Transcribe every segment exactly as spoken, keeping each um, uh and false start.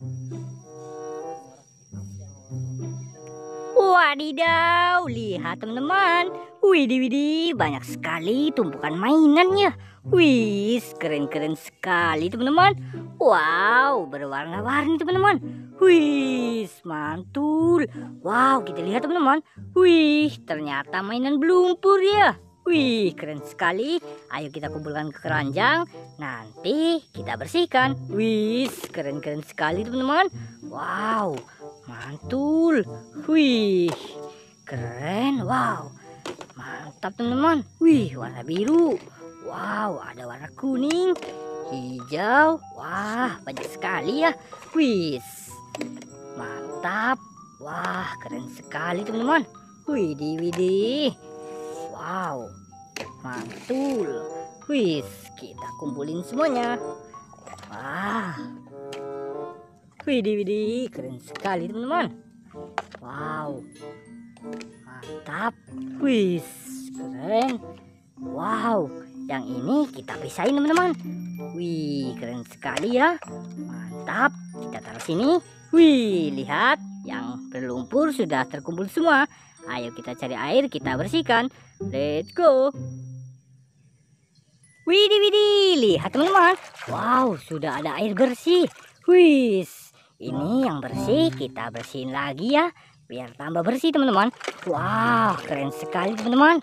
Wadidaw, lihat teman-teman. Widih, widih, banyak sekali tumpukan mainannya. Wih, keren-keren sekali teman-teman. Wow, berwarna-warni teman-teman. Wih, mantul. Wow, kita lihat teman-teman. Wih, ternyata mainan lumpur ya. Wih, keren sekali. Ayo kita kumpulkan ke keranjang. Nanti kita bersihkan. Wih, keren-keren sekali teman-teman. Wow, mantul. Wih, keren. Wow, mantap teman-teman. Wih, warna biru. Wow, ada warna kuning, hijau. Wah, banyak sekali ya. Wih, mantap. Wah, keren sekali teman-teman. Widih, widih. Wow, mantul. Wih, kita kumpulin semuanya. Wah, widih, widih, keren sekali teman-teman. Wow, mantap. Wih, keren. Wow, yang ini kita pisahin teman-teman. Wih, keren sekali ya. Mantap, kita taruh sini. Wih, lihat, yang berlumpur sudah terkumpul semua. Ayo kita cari air, kita bersihkan. Let's go. Widih, widih, lihat teman-teman. Wow, sudah ada air bersih. Wih, ini yang bersih kita bersihin lagi ya, biar tambah bersih teman-teman. Wow, keren sekali teman-teman.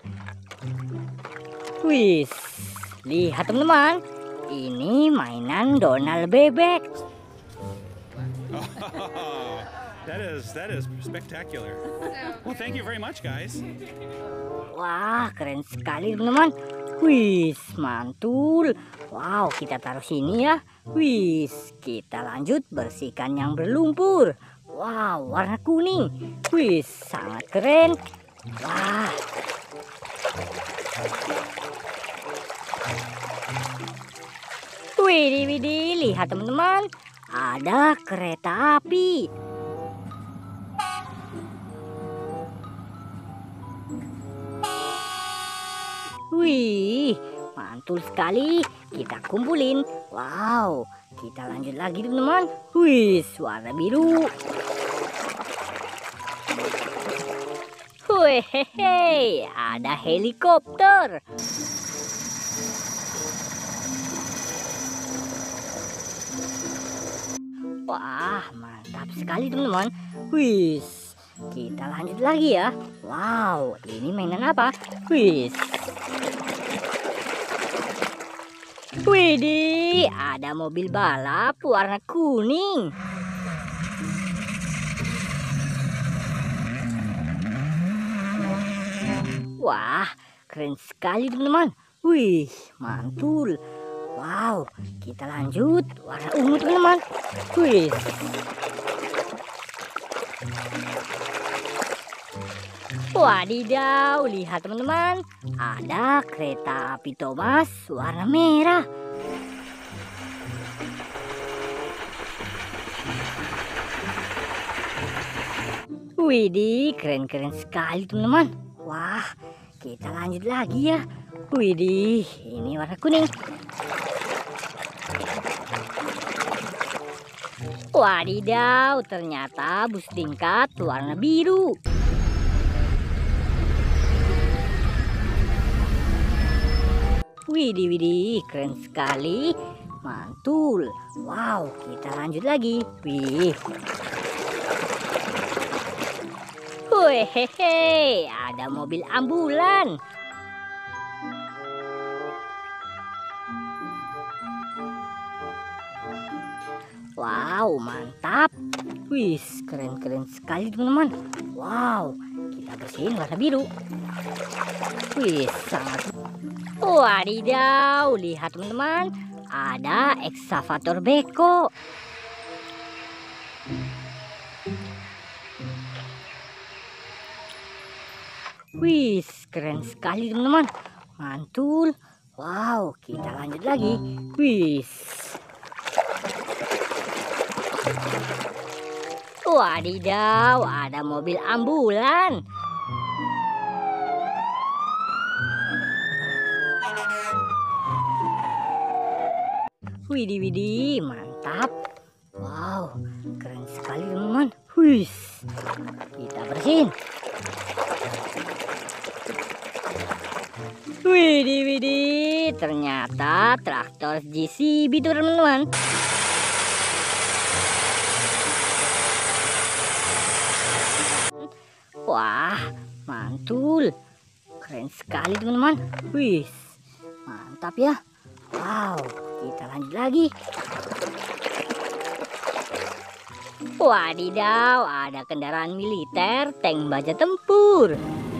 Wih, lihat teman-teman. Ini mainan Donald bebek. That is that is spectacular. Well, thank you very much, guys. Wah, keren sekali teman-teman. Wih, mantul. Wow, kita taruh sini ya. Wih, kita lanjut bersihkan yang berlumpur. Wow, warna kuning. Wih, sangat keren. Wah. Widih, widih, lihat teman-teman. Ada kereta api. Wih, mantul sekali. Kita kumpulin. Wow, kita lanjut lagi teman-teman. Wih, warna biru. Hehehe, ada helikopter. Wah, mantap sekali teman-teman. Wih, kita lanjut lagi ya. Wow, ini mainan apa? Wih. Widih, ada mobil balap warna kuning. Wah, keren sekali teman-teman. Wih, mantul. Wow, kita lanjut warna ungu teman-teman. Wih. Wadidaw, lihat teman-teman. Ada kereta api Thomas warna merah. Widih, keren-keren sekali teman-teman. Wah, kita lanjut lagi ya. Widih, ini warna kuning. Wadidaw, ternyata bus tingkat warna biru. Widih, widih, keren sekali. Mantul. Wow, kita lanjut lagi. Wih. Hehehe, ada mobil ambulan. Wow, mantap. Wih, keren-keren sekali teman-teman. Wow, kita bersihin warna biru. Wih, sangat. Wadidaw, lihat teman-teman. Ada ekskavator beko. Wih, keren sekali teman-teman. Mantul. Wow, kita lanjut lagi. Wih. Wadidaw, ada mobil ambulan. Widih, widih, mantap. Wow, keren sekali teman-teman. Wih, kita bersihin. Widih, widih, ternyata traktor J C B itu teman-teman. Wah, mantul, keren sekali teman-teman. Wih, mantap ya. Wow, kita lanjut lagi. Wadidaw, ada kendaraan militer, tank baja tempur.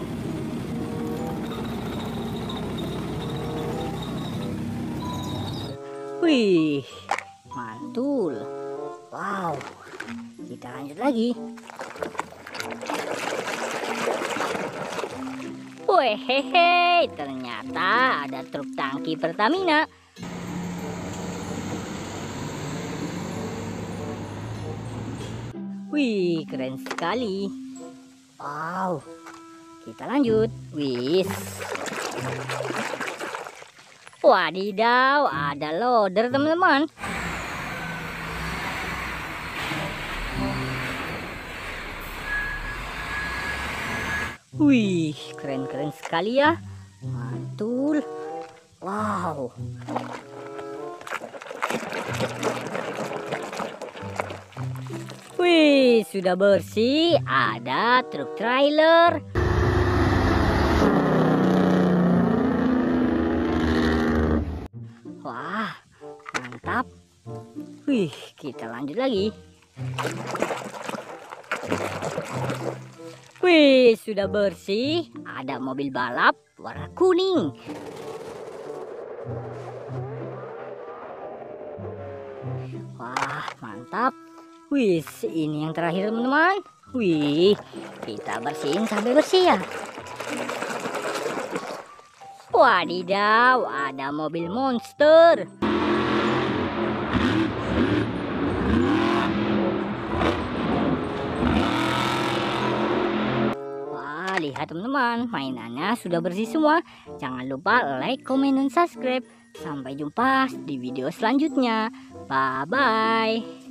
Wih, mantul. Wow, kita lanjut lagi. Wehehe, ternyata ada truk tangki Pertamina. Wih, keren sekali. Wow, kita lanjut. Wis. Wadidaw, ada loader teman-teman. Wih, keren-keren sekali ya. Mantul. Wow. Wih, sudah bersih. Ada truk trailer. Wah, mantap. Wih, kita lanjut lagi. Wih, sudah bersih. Ada mobil balap warna kuning. Wah, mantap. Wih, ini yang terakhir teman-teman. Wih, kita bersihin sampai bersih ya. Wadidaw, ada mobil monster. Wah, lihat teman-teman, mainannya sudah bersih semua. Jangan lupa like, comment, dan subscribe. Sampai jumpa di video selanjutnya. Bye-bye.